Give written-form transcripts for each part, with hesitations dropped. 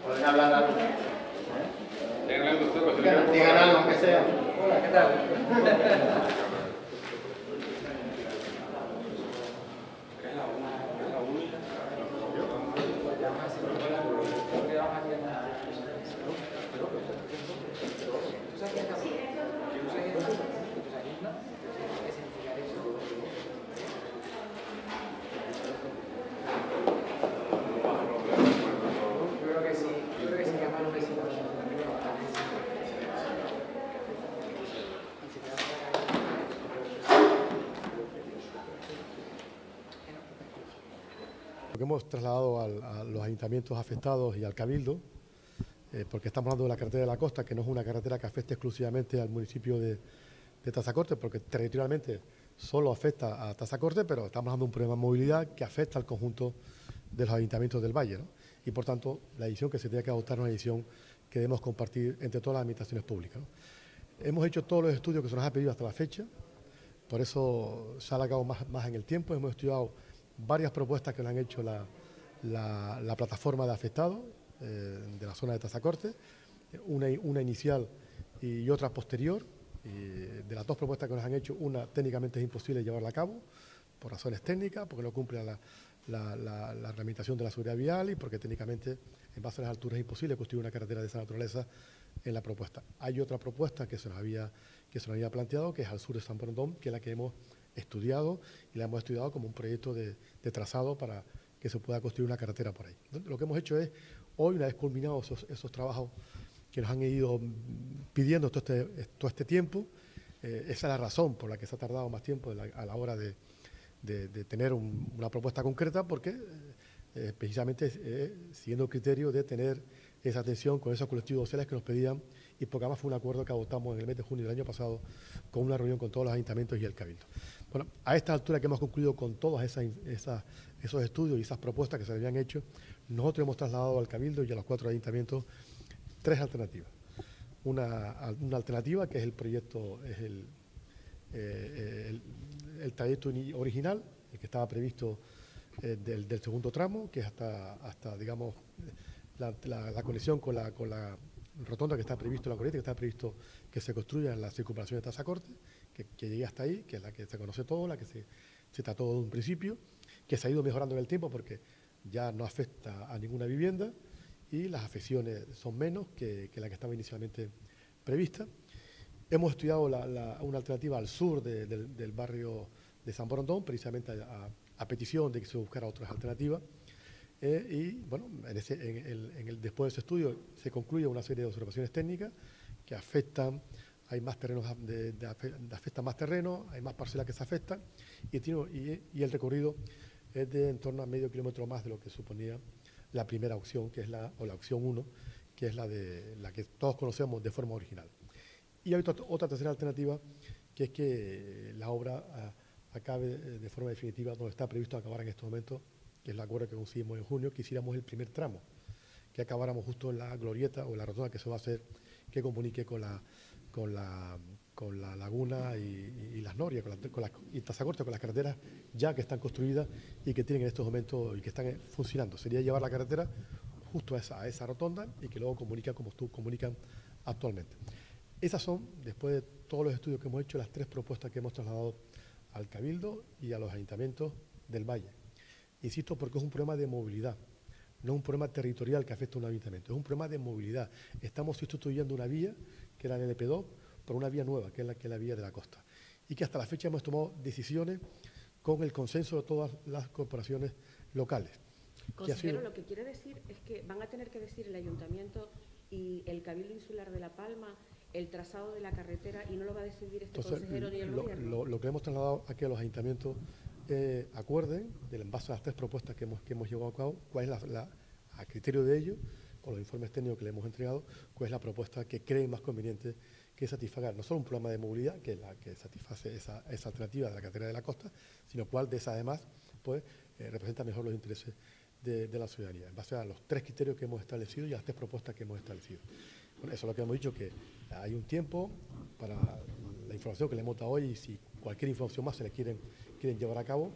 Pueden hablar algo. Digan algo, aunque sea. Hola, ¿qué tal? Lo que hemos trasladado a los ayuntamientos afectados y al Cabildo, porque estamos hablando de la carretera de la costa, que no es una carretera que afecte exclusivamente al municipio de Tazacorte, porque territorialmente solo afecta a Tazacorte, pero estamos hablando de un problema de movilidad que afecta al conjunto de los ayuntamientos del Valle, ¿no? Y por tanto, la decisión que se tiene que adoptar es una decisión que debemos compartir entre todas las administraciones públicas, ¿no? Hemos hecho todos los estudios que se nos ha pedido hasta la fecha, por eso se ha alargado más en el tiempo. Hemos estudiado varias propuestas que nos han hecho la plataforma de afectados de la zona de Tazacorte, una inicial y otra posterior. De las dos propuestas que nos han hecho, una técnicamente es imposible llevarla a cabo por razones técnicas, porque no cumple la reglamentación de la seguridad vial y porque técnicamente en base a las alturas es imposible construir una carretera de esa naturaleza en la propuesta. Hay otra propuesta que se nos había planteado, que es al sur de San Borondón, que es la que hemos estudiado y la hemos estudiado como un proyecto de trazado para que se pueda construir una carretera por ahí. Entonces, lo que hemos hecho es, hoy, una vez culminados esos trabajos que nos han ido pidiendo todo este tiempo, esa es la razón por la que se ha tardado más tiempo a la hora de tener una propuesta concreta, porque precisamente siguiendo el criterio de tener esa atención con esos colectivos sociales que nos pedían, y porque además fue un acuerdo que adoptamos en el mes de junio del año pasado con una reunión con todos los ayuntamientos y el Cabildo. Bueno, a esta altura que hemos concluido con todos esos estudios y esas propuestas que se habían hecho, nosotros hemos trasladado al Cabildo y a los 4 ayuntamientos 3 alternativas. Una alternativa que es el proyecto, es el trayecto original, el que estaba previsto del segundo tramo, que es hasta digamos, la conexión con la rotonda que está previsto, la corriente que está previsto que se construya en la circunvalación de Tazacorte, que llegue hasta ahí, que es la que se conoce todo, la que se trató de un principio, que se ha ido mejorando en el tiempo porque ya no afecta a ninguna vivienda y las afecciones son menos que la que estaba inicialmente prevista. Hemos estudiado una alternativa al sur del barrio de San Borondón, precisamente a petición de que se buscara otras alternativas. Y bueno, después de ese estudio se concluye una serie de observaciones técnicas que afectan, hay más terrenos, afectan más terrenos, hay más parcelas que se afectan y el recorrido es de en torno a medio kilómetro más de lo que suponía la primera opción, que es la opción 1, que es la que todos conocemos de forma original. Y hay otra tercera alternativa, que es que la obra acabe de forma definitiva donde está previsto acabar en estos momentos, que es el acuerdo que conseguimos en junio, que hiciéramos el primer tramo, que acabáramos justo en la glorieta o en la rotonda que se va a hacer, que comunique con la laguna y las Norias, y Tazacorte, con las carreteras ya que están construidas y que tienen en estos momentos y que están funcionando. Sería llevar la carretera justo a esa rotonda y que luego comunican como comunican actualmente. Esas son, después de todos los estudios que hemos hecho, las 3 propuestas que hemos trasladado al Cabildo y a los ayuntamientos del Valle. Insisto, porque es un problema de movilidad, no es un problema territorial que afecta a un ayuntamiento, es un problema de movilidad. Estamos sustituyendo una vía, que era el LP2, por una vía nueva, que es la vía de la costa. Y que hasta la fecha hemos tomado decisiones con el consenso de todas las corporaciones locales. Consejero, lo que quiere decir es que van a tener que decir el ayuntamiento y el Cabildo Insular de La Palma el trazado de la carretera y no lo va a decidir este consejero ni el gobierno. Lo que hemos trasladado aquí a los ayuntamientos acuerden, en base a las 3 propuestas que hemos llevado a cabo, cuál es a criterio de ellos, con los informes técnicos que le hemos entregado, cuál es la propuesta que creen más conveniente que satisfaga no solo un problema de movilidad, que es la que satisface esa alternativa de la carretera de la costa, sino cuál de esas además pues, representa mejor los intereses de la ciudadanía, en base a los 3 criterios que hemos establecido y a las 3 propuestas que hemos establecido. Bueno, eso es lo que hemos dicho, que hay un tiempo para la información que le hemos dado hoy, y si cualquier información más se le quieren llevar a cabo,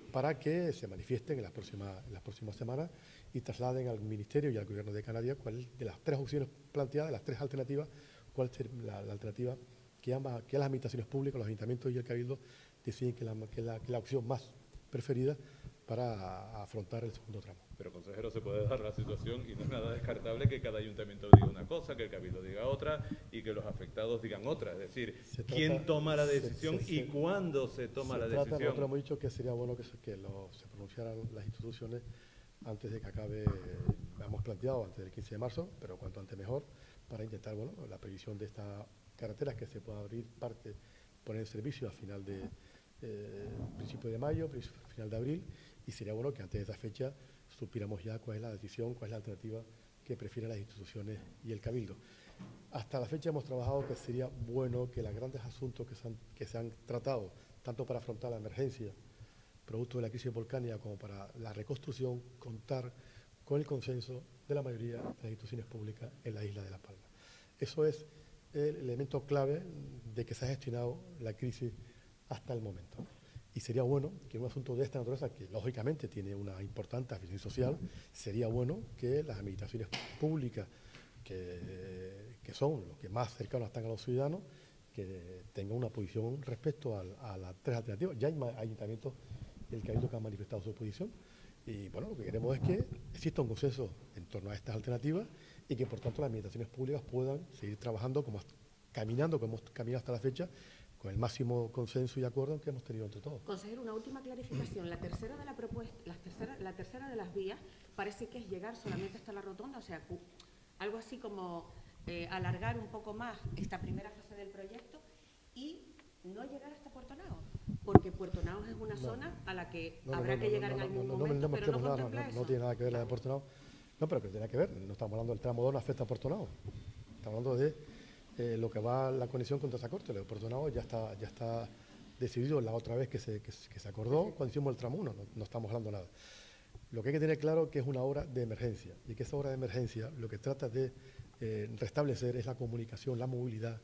para que se manifiesten en las próximas semanas y trasladen al Ministerio y al Gobierno de Canarias cuál de las tres opciones planteadas, de las tres alternativas, cuál es la alternativa que las administraciones públicas, los ayuntamientos y el Cabildo deciden que es la opción más preferida para afrontar el segundo tramo. Pero, consejero, se puede dar la situación y no es nada descartable que cada ayuntamiento diga una cosa, que el Cabildo diga otra y que los afectados digan otra. Es decir, ¿quién toma la decisión y cuándo se toma la decisión? Nosotros hemos dicho que sería bueno que se pronunciaran las instituciones antes de que acabe, hemos planteado antes del 15 de marzo, pero cuanto antes mejor, para intentar, bueno, la previsión de estas carreteras que se pueda abrir parte, poner en servicio a final de principio de mayo, final de abril, y sería bueno que antes de esa fecha supiéramos ya cuál es la decisión, cuál es la alternativa que prefieren las instituciones y el Cabildo. Hasta la fecha hemos trabajado que sería bueno que los grandes asuntos que se han tratado, tanto para afrontar la emergencia producto de la crisis volcánica como para la reconstrucción, contar con el consenso de la mayoría de las instituciones públicas en la isla de La Palma. Eso es el elemento clave de que se ha gestionado la crisis hasta el momento. Y sería bueno que un asunto de esta naturaleza, que lógicamente tiene una importante afección social, sería bueno que las administraciones públicas, que son los que más cercanos están a los ciudadanos, que tengan una posición respecto a las tres alternativas. Ya hay ayuntamientos del Cabildo que han manifestado su posición y bueno, lo que queremos es que exista un consenso en torno a estas alternativas y que por tanto las administraciones públicas puedan seguir trabajando como hemos caminado hasta la fecha, con el máximo consenso y acuerdo que hemos tenido entre todos. Consejero, una última clarificación. La tercera de la propuesta, la tercera de las vías parece que es llegar solamente hasta la rotonda, o sea, algo así como alargar un poco más esta primera fase del proyecto y no llegar hasta Puerto Naos, porque Puerto Naos es una zona a la que habrá que llegar en algún momento, pero no contempla eso. No tiene nada que ver la de Puerto Naos. No, pero que tiene que ver. No estamos hablando del tramo 2, no afecta a Puerto Naos. Estamos hablando de lo que va la conexión con Tazacorte. Lo de Puerto Naos ya está decidido la otra vez que se acordó cuando hicimos el tramo 1. No estamos hablando nada. Lo que hay que tener claro es que es una obra de emergencia y que esa obra de emergencia lo que trata de restablecer es la comunicación, la movilidad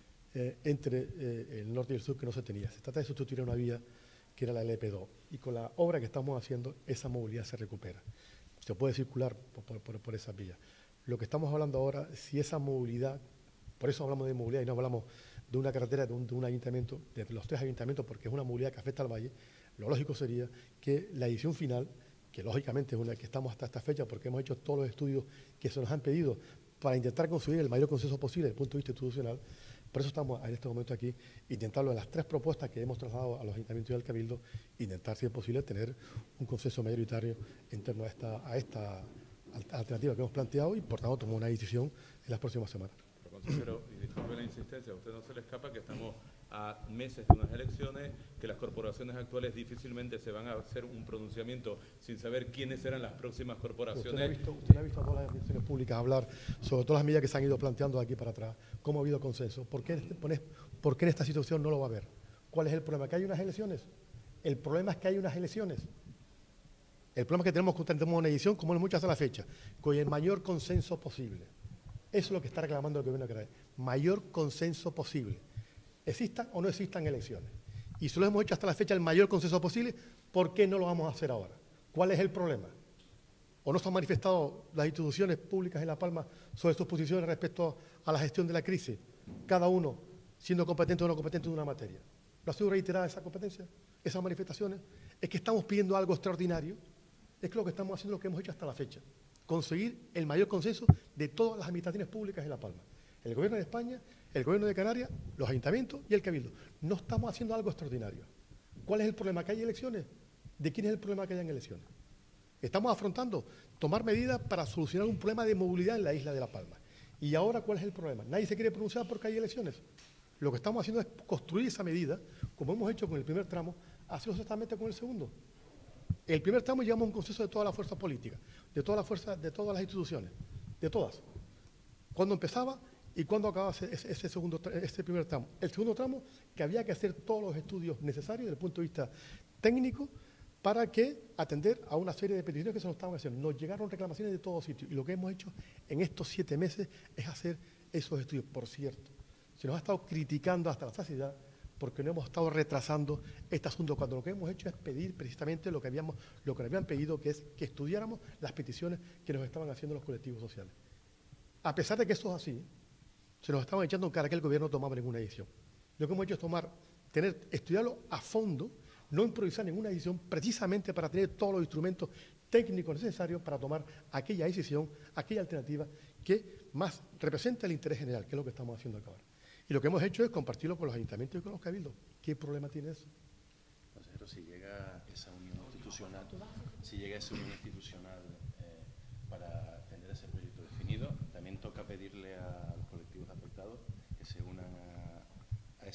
entre el norte y el sur que no se tenía. Se trata de sustituir una vía que era la LP2 y con la obra que estamos haciendo esa movilidad se recupera. Se puede circular por esa vía. Lo que estamos hablando ahora, si esa movilidad, por eso hablamos de movilidad y no hablamos de una carretera de un ayuntamiento, de los tres ayuntamientos, porque es una movilidad que afecta al valle, lo lógico sería que la edición final, que lógicamente es una que estamos hasta esta fecha porque hemos hecho todos los estudios que se nos han pedido para intentar conseguir el mayor consenso posible desde el punto de vista institucional. Por eso estamos en este momento aquí, intentarlo en las tres propuestas que hemos trasladado a los ayuntamientos y al Cabildo, intentar, si es posible, tener un consenso mayoritario en torno a esta alternativa que hemos planteado y, por tanto, tomar una decisión en las próximas semanas. Pero, consejero, y disculpe la insistencia, a usted no se le escapa que estamos a meses de unas elecciones, que las corporaciones actuales difícilmente se van a hacer un pronunciamiento sin saber quiénes serán las próximas corporaciones. Usted ha visto a todas las administraciones públicas hablar sobre todas las medidas que se han ido planteando de aquí para atrás, cómo ha habido consenso. ¿Por qué en esta situación no lo va a haber? ¿Cuál es el problema? ¿Que hay unas elecciones? El problema es que hay unas elecciones. El problema es que tenemos una edición, como hemos hecho hasta la fecha, con el mayor consenso posible. Eso es lo que está reclamando el gobierno de Canarias. Mayor consenso posible. Existan o no existan elecciones. Y si lo hemos hecho hasta la fecha el mayor consenso posible, ¿por qué no lo vamos a hacer ahora? ¿Cuál es el problema? ¿O no se han manifestado las instituciones públicas en La Palma sobre sus posiciones respecto a la gestión de la crisis? Cada uno siendo competente o no competente en una materia. ¿No ha sido reiterada esa competencia, esas manifestaciones? Es que estamos pidiendo algo extraordinario. Es que lo que estamos haciendo es lo que hemos hecho hasta la fecha. Conseguir el mayor consenso de todas las administraciones públicas en La Palma. El Gobierno de España, el Gobierno de Canarias, los ayuntamientos y el Cabildo. No estamos haciendo algo extraordinario. ¿Cuál es el problema? ¿Que hay elecciones? ¿De quién es el problema que hayan elecciones? Estamos afrontando tomar medidas para solucionar un problema de movilidad en la isla de La Palma. ¿Y ahora cuál es el problema? Nadie se quiere pronunciar porque hay elecciones. Lo que estamos haciendo es construir esa medida, como hemos hecho con el primer tramo, hacerlo exactamente con el segundo. El primer tramo llegamos a un consenso de todas las fuerzas políticas, de todas las fuerzas, de todas las instituciones, de todas. ¿Cuándo empezaba y cuándo acababa ese primer tramo? El segundo tramo, que había que hacer todos los estudios necesarios desde el punto de vista técnico para que atender a una serie de peticiones que se nos estaban haciendo. Nos llegaron reclamaciones de todos sitios y lo que hemos hecho en estos 7 meses es hacer esos estudios. Por cierto, se nos ha estado criticando hasta la saciedad porque no hemos estado retrasando este asunto, cuando lo que hemos hecho es pedir precisamente lo que nos habían pedido, que es que estudiáramos las peticiones que nos estaban haciendo los colectivos sociales. A pesar de que eso es así, se nos estaban echando en cara que el gobierno no tomaba ninguna decisión. Lo que hemos hecho es estudiarlo a fondo, no improvisar ninguna decisión, precisamente para tener todos los instrumentos técnicos necesarios para tomar aquella decisión, aquella alternativa que más representa el interés general, que es lo que estamos haciendo acá ahora. Y lo que hemos hecho es compartirlo con los ayuntamientos y con los cabildos. ¿Qué problema tiene eso? Consejero, si llega esa unión institucional, para tener ese proyecto definido, también toca pedirle a los colectivos afectados que se unan a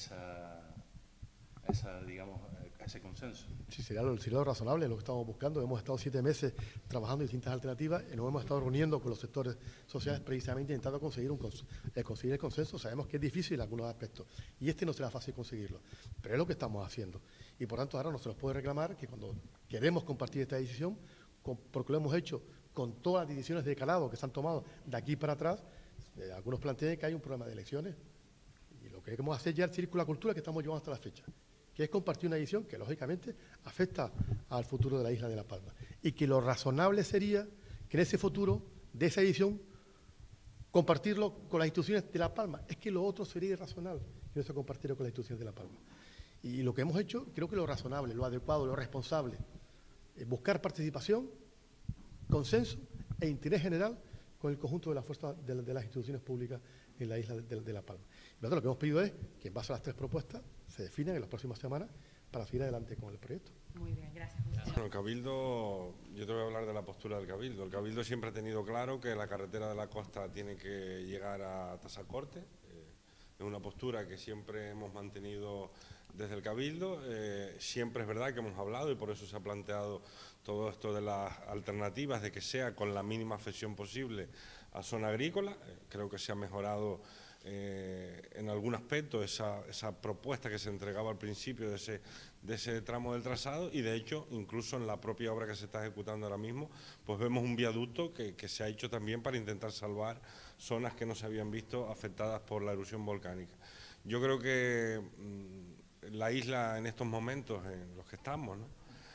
ese consenso. Sí, sería lo razonable, lo que estamos buscando. Hemos estado 7 meses trabajando en distintas alternativas y nos hemos estado reuniendo con los sectores sociales precisamente intentando conseguir el consenso. Sabemos que es difícil en algunos aspectos y no será fácil conseguirlo, pero es lo que estamos haciendo. Y por tanto ahora no se nos puede reclamar que cuando queremos compartir esta decisión, porque lo hemos hecho con todas las decisiones de calado que se han tomado de aquí para atrás, algunos plantean que hay un problema de elecciones y lo que queremos hacer ya es el círculo de la cultura que estamos llevando hasta la fecha, que es compartir una edición que lógicamente afecta al futuro de la isla de La Palma y que lo razonable sería que en ese futuro de esa edición compartirlo con las instituciones de La Palma. Es que lo otro sería irrazonable que no se compartiera con las instituciones de La Palma. Y lo que hemos hecho, creo que lo razonable, lo adecuado, lo responsable, es buscar participación, consenso e interés general con el conjunto de las fuerzas de las instituciones públicas en la isla de La Palma. Y lo que hemos pedido es que en base a las 3 propuestas se definan en las próximas semanas para seguir adelante con el proyecto. Muy bien, gracias. Bueno, el Cabildo, yo te voy a hablar de la postura del Cabildo. El Cabildo siempre ha tenido claro que la carretera de la costa tiene que llegar a Tasacorte. Es una postura que siempre hemos mantenido desde el Cabildo. Siempre es verdad que hemos hablado y por eso se ha planteado todo esto de las alternativas, de que sea con la mínima afección posible a zona agrícola. Creo que se ha mejorado en algún aspecto esa propuesta que se entregaba al principio de ese tramo del trazado y de hecho incluso en la propia obra que se está ejecutando ahora mismo pues vemos un viaducto que se ha hecho también para intentar salvar zonas que no se habían visto afectadas por la erupción volcánica. Yo creo que la isla en estos momentos en los que estamos, ¿no?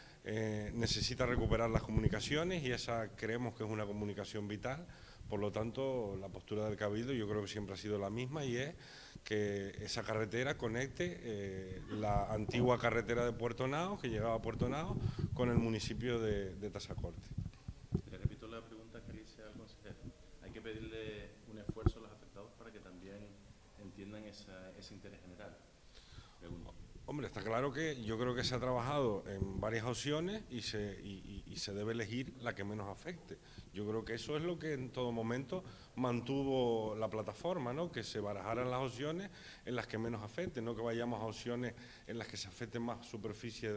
Necesita recuperar las comunicaciones y esa creemos que es una comunicación vital. Por lo tanto, la postura del Cabildo yo creo que siempre ha sido la misma y es que esa carretera conecte la antigua carretera de Puerto Nao, que llegaba a Puerto Nao, con el municipio de Tasacorte. Le repito la pregunta que le hice al consejero. Hay que pedirle un esfuerzo a los afectados para que también entiendan ese interés general. Pregunto. Hombre, está claro que yo creo que se ha trabajado en varias opciones y se debe elegir la que menos afecte. Yo creo que eso es lo que en todo momento mantuvo la plataforma, ¿no? Que se barajaran las opciones en las que menos afecten, no que vayamos a opciones en las que se afecte más superficie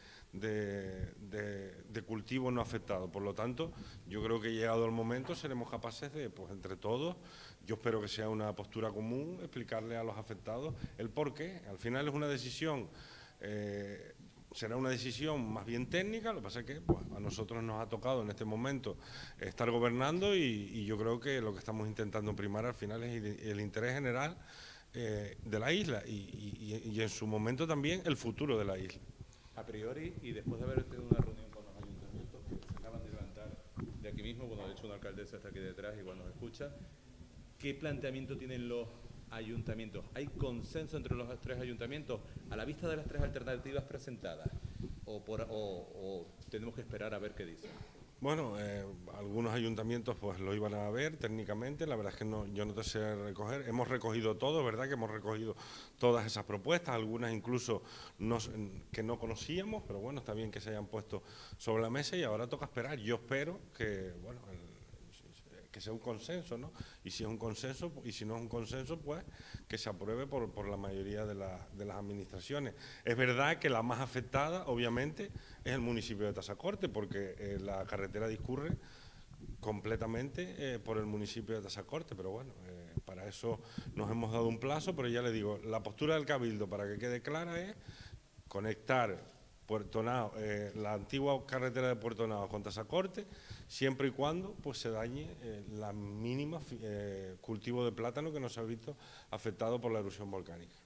de cultivo no afectado. Por lo tanto, yo creo que llegado el momento seremos capaces de, pues entre todos, yo espero que sea una postura común, explicarle a los afectados el porqué. Al final es una decisión, será una decisión más bien técnica, lo que pasa es que pues, a nosotros nos ha tocado en este momento estar gobernando y yo creo que lo que estamos intentando primar al final es el interés general de la isla y en su momento también el futuro de la isla. A priori, y después de haber tenido una reunión con los ayuntamientos que se acaban de levantar de aquí mismo, bueno, de hecho una alcaldesa está aquí detrás, igual nos escucha, ¿qué planteamiento tienen los ayuntamientos? ¿Hay consenso entre los 3 ayuntamientos a la vista de las 3 alternativas presentadas? ¿O tenemos que esperar a ver qué dicen? Bueno, algunos ayuntamientos pues lo iban a ver técnicamente, la verdad es que yo no te sé recoger, hemos recogido todo, ¿verdad? Que hemos recogido todas esas propuestas, algunas incluso que no conocíamos, pero bueno, está bien que se hayan puesto sobre la mesa y ahora toca esperar. Yo espero que, bueno, que sea un consenso, ¿no? Y si es un consenso, y si no es un consenso, pues que se apruebe por la mayoría de las administraciones. Es verdad que la más afectada, obviamente, es el municipio de Tasacorte, porque la carretera discurre completamente por el municipio de Tasacorte, pero bueno, para eso nos hemos dado un plazo, pero ya le digo, la postura del Cabildo, para que quede clara, es conectar Puerto Nao, la antigua carretera de Puerto Nao con Tasacorte, siempre y cuando pues se dañe la mínima cultivo de plátano que no se ha visto afectado por la erupción volcánica.